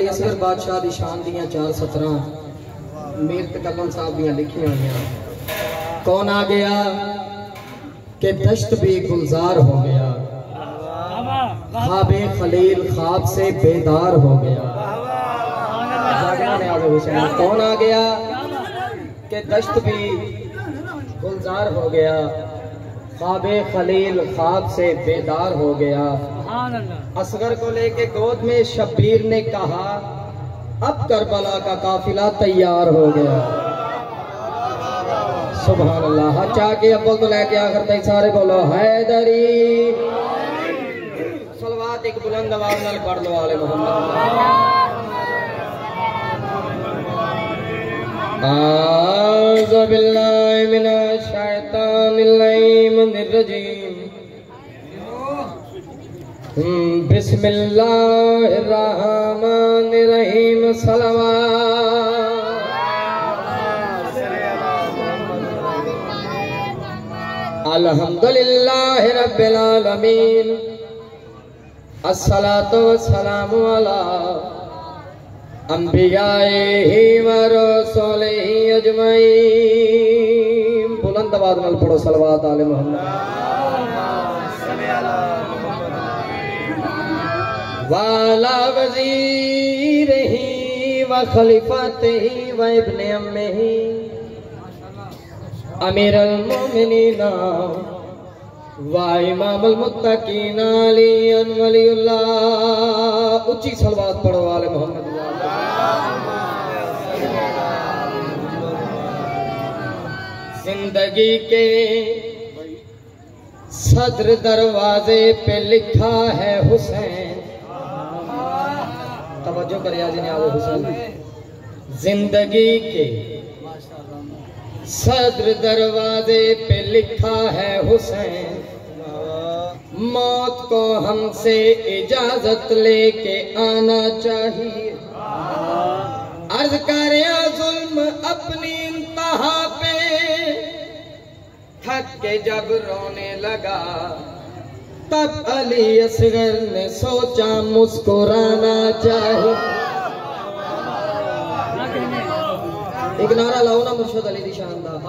भाई असगर बादशाह दी शान दियां 4 सतरां मीर तकबन साहब दियां लिखियां हुई। कौन आ गया कि दश्त भी गुलजार हो गया, ख्वाबे खलील ख्वाब से बेदार हो गया। कौन आ गया कि दश्त भी गुलजार हो गया, ख्वाबे खलील ख्वाब से बेदार हो गया। असगर को लेके गोद में शब्बीर ने कहा अब करबला का काफिला तैयार हो गया। सुभान अल्लाह। हाथ चाह के अव्वल तो लेके आखिर तक सारे बोलो हैदरी। सलवात एक बुलंद आवाज नाल पढ़ लो आले मोहम्मद। आऊज़ु बिल्लाहि मिनश शैतानिर रजीम। बिस्मिल्लाहिर रहमानिर रहीम। अल्हम्दुलिल्लाहि रब्बिल आलमीन। अस्सलातु वस्सलामु अला अंबियाए व रसूलिही अजमईन। बुलंद आवाज नाल पढ़ो सलवात आले मोहम्मद। वाला वज़ीरिही व खलीफतिही व इब्ने अम्मिही अमीरुल मोमिनीन व इमामुल मुत्तकीन अली वलीउल्लाह। उच्ची सलवात पढ़ो आले मोहम्मद। जिंदगी के सदर दरवाजे पे लिखा है हुसैन। तवज्जो करिए जनाब हुसैन। जिंदगी के सदर दरवाजे पे लिखा है हुसैन। मौत को हमसे इजाजत लेके आना चाहिए। अर्ज करे जुल्म अपनी इंतहा पे थक के जब रोने लगा तब अली असगर ने सोचा मुस्कुराना चाहिए। एक नारा लाओ ना मुर्शद अली दी शान दा।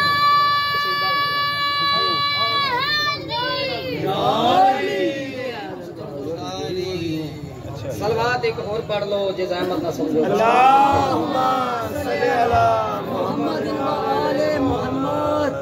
सलवात एक और पढ़ लो जे ज़हमत ना समझो। अल्लाहुम्मा सल्ली अला मुहम्मद व आले मुहम्मद।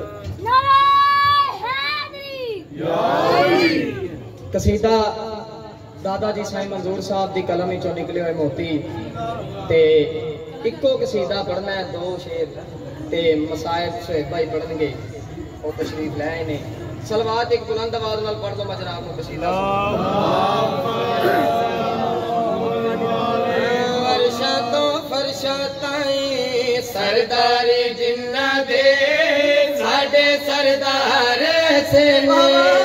कसीदा दादा जी साईं मंजूर साहब की कलम चो निकले हुए मोती ते इको कसीदा पढ़ना है। 2 शेर ते मसायब सुहेब भाई पढ़नगे और तशरीफ ले आए ने। सलवात एक बुलंद आवाज नाल पढ़ दो मैं जनाब को कसीदा। फरशा तो फरशा ताई सरदारी जिन्ना दे साडे सरदार से ने।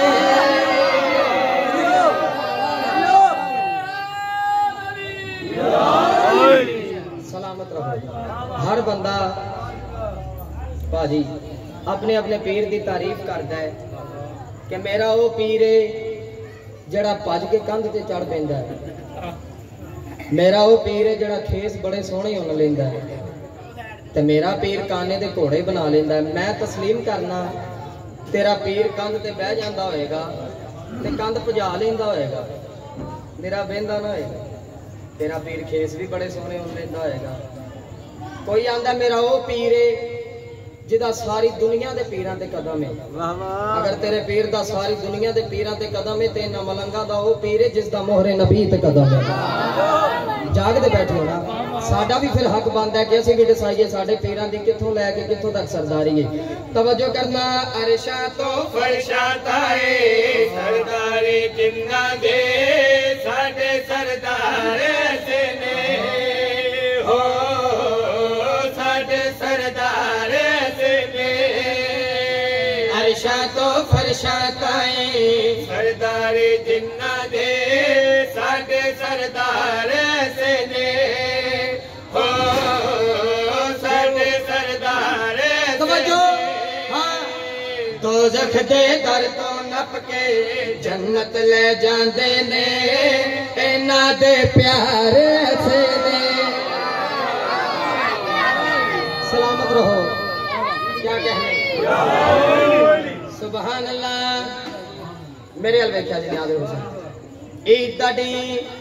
सलामत रहो। हर बंदा भाजी अपने अपने पीर की तारीफ करता है कि मेरा वो पीर है जड़ा भज के कंध से चढ़ पैंदा है। मेरा वो पीर है जड़ा खेस बड़े सोहने उन लेंदा है ते मेरा पीर काने दे घोड़े बना लेंदा है। मैं तस्लीम करना तेरा पीर कंध ते बह जांदा होएगा ते कंध भजा लेंदा होएगा, मेरा बहंदा ना होएगा। तेरा पीर खेस भी बड़े सोहने उन लेंदा होएगा। कोई आंदा मेरा वो पीर है जिदा सारी दुनिया के पीरां ते कदम है। अगर तेरे पीर दा सारी दुनिया के पीरां ते कदम है ते ना मलंगा दा वो पीर है जिसदा मोहरे नबी ते कदम है। जागते बैठो ना। साडा भी फिर हक बनता है कि असीं भी दसाइए साडे पीरां दी कित्थों लैके कित्थों तक सरदारी है। तवज्जो करना। अरशा तो फरशा ताए सरदारी जिन्ना दे साडे सरदार से ने हो साडे सरदार से ने। अरशा तो फरशा ताए सरदारी जिन्ना दे साडे सरदार से ने हो साडे सरदार। दोज़ख दे दर तो नप के जन्नत ले जांदे ने इन्हां दे प्यार से ने। सुभान अल्लाह। मेरे अल वेख्या जी नाज़िर हुसैन ईद दा दी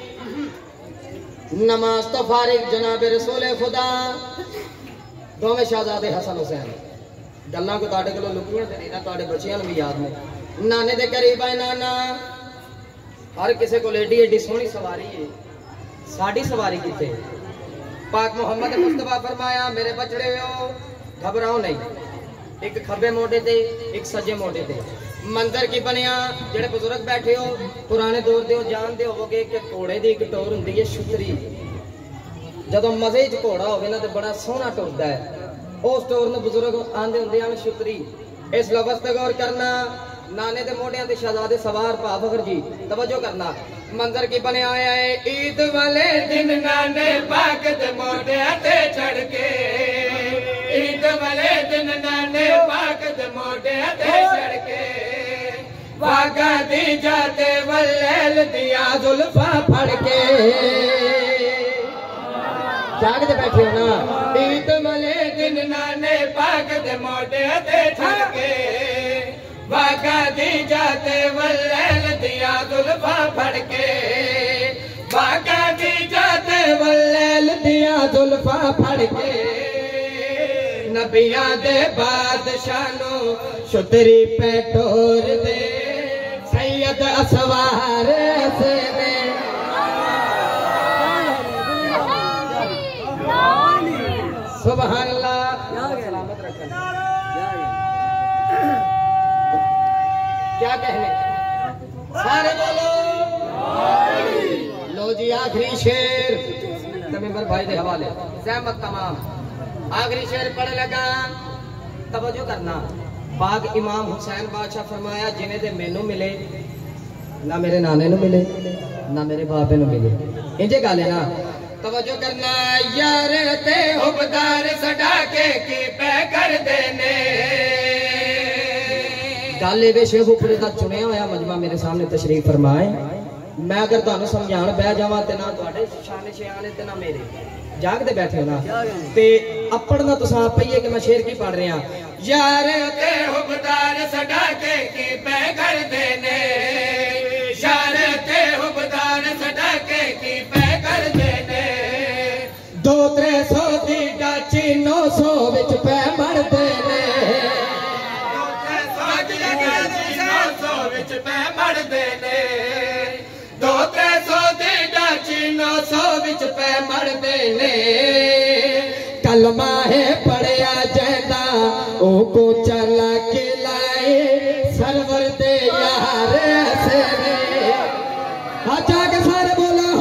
नमाज तो फारिग जनाब रसूल खुदा दोवें शहजादे हसन हुसैन गल्लां को तुहाडे कोलों लुकियां ते नहीं तुहाडे बच्चियां नूं भी याद ने। नाने दे करीब आए नाना हर किसी को एडी एडी सोहनी सवारी है, साड़ी सवारी किथे? पाक मुहम्मद मुस्तफा फरमाया मेरे बछड़े हो घबराओ नहीं, एक खब्बे मोटे ते एक सज्जे मोटे ते। मंजर की बनया जेड़े बुजुर्ग बैठे हो पुराने दौर दे जानते होवोगे कि घोड़े दी एक टोर हुंदी है छुतरी। जदों मजे च घोड़ा होवे ना ते बड़ा सोहना टुरदा है, उस टोर नूं बुजुर्ग आंदे हुंदे हन छुतरी। इस लफ्ज़ ते गौर करना, नाने दे मोढियां ते शहजादे सवार भा फखर जी तवज्जो करना। मंजर की बनया होया है ईद वाले दिन नाने पाक दे मोढियां ते चढ़ के, ईद वाले दिन नाने पाक दे मोढियां ते चढ़ के, वागा दी जाते वल्लैल दिया जुल्फा फड़ के। जागते बैठे हो ना, ईद वाले दिन नाने पाक दे मोढियां ते चढ़ के, वागा दी जाते वल्लैल दिया जुल्फा फड़ के, वागा दी जाते वल्लैल दिया जुल्फा फड़ के। नबियां दे बादशाह नूं छुतरी पे टोर दे सैयद असवार से दे। सुभान अल्लाह। सलामत रखना क्या कहने सारे बोलो। लो जी आखिरी शेर तमीमर भाई के हवाले सहमत तमाम। आखिरी शेर पढ़ लगा, तवज्जो करना। पाक इमाम हुसैन बादशाह फरमाया जिन्हें दे मैनू मिले ना मेरे नाने नू मिले ना मेरे बापे नू मिले, इंजे गल है ना। तवज्जो करना, यार ते हुबदार सड़ा के की पै कर देने। गल ये शेखुपुरे का चुनिया होया मजमा मेरे सामने तशरीफ फरमाए। मैं अगर तुहानू समझाण बह जावां ते ना तुहाडे शान शयान ते ना मेरे, जागते बैठे हो ना ते अपना तुसां पईए कि मैं शेर की पढ़ रहा। यार ते हुबदार सड़ा के की पै कर देने, यार ते हुबदार सड़ा के की पै कर देने। 200-300 दी डाची 900 विच पै मर देने, 200 विच पै मर देने, 200-300 दी डाची 900 विच पै मर देने। कलमा है पढ़िया जैदा ओ को चला के लाए सरवर दे यार से। हाँ जाके सारे बोलो